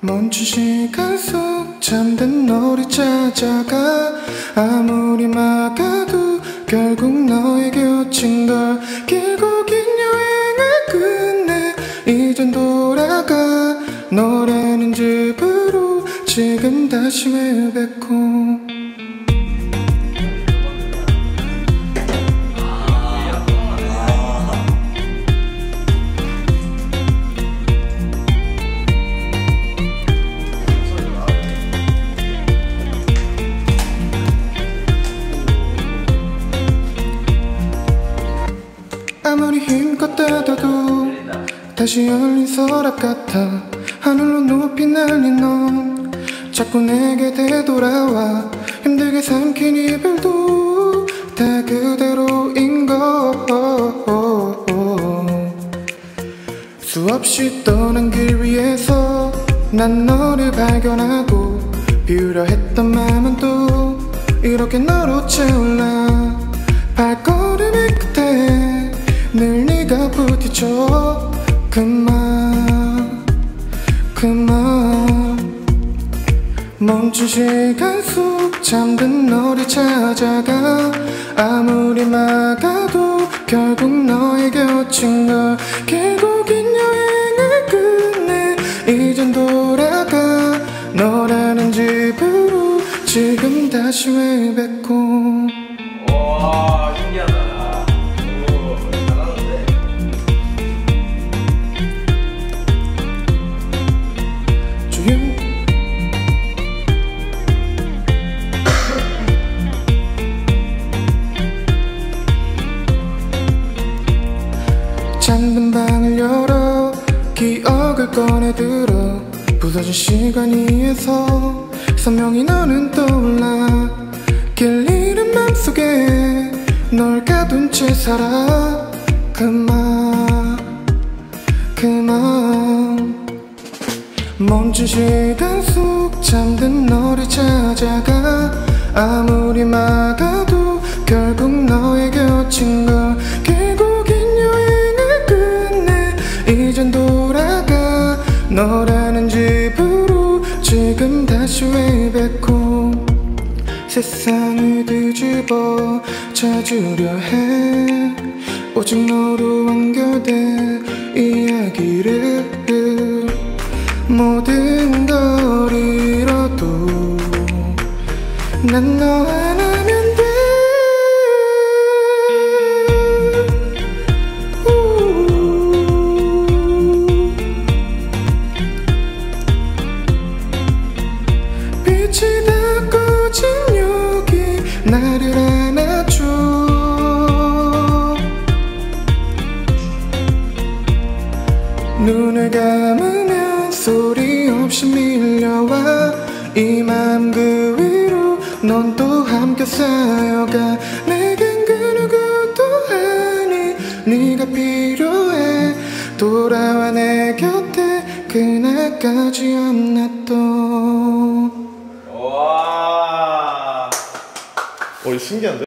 멈춘 시간 속 잠든 너를 찾아가 아무리 막아도 결국 너의 곁인 걸 길고 긴 여행을 끝내 이젠 돌아가 너라는 집으로 지금 다시 외뵙고 아무리 힘껏 닫아도 다시 열린 서랍 같아 하늘로 높이 날린 넌 자꾸 내게 되돌아와 힘들게 삼킨 이별도 다 그대로인 걸 수없이 떠난 길 위에서 난 너를 발견하고 비우려 했던 맘은 또 이렇게 너로 차올라 발걸음의 끝에 늘 네가 부딪혀 그만 멈춘 시간 속 잠든 너를 찾아가 아무리 막아도 결국 너의 곁인 걸 길고 긴 여행을 끝내 이젠 돌아가 너라는 집으로 지금 다시 외뵙고. 와, 신기하다. 잠든 방을 열어 기억을 꺼내들어 부서진 시간 위에서 선명히 너는 떠올라 길 잃은 맘속에 널 가둔 채 살아 그만 멈춘 시간 속 잠든 너를 찾아가 아무리 막아도 결국 너의 곁인 걸 길고 긴 여행을 끝내 이젠 돌아가 너라는 집으로 지금 다시 외뵙고 세상을 뒤집어 찾으려 해 오직 너로 완결된 이야기를 모든 걸 잃어도 난 너 하나면 돼 빛이 다 꺼진 여기 나를 안아줘 눈을 감으면 소리 없이 밀려와 이 맘 그 위로 넌 또 함께 쌓여가 내겐 그 누구도 아닌 네가 필요해 돌아와 내 곁에 그날까지 안났던. 와, 신기한데?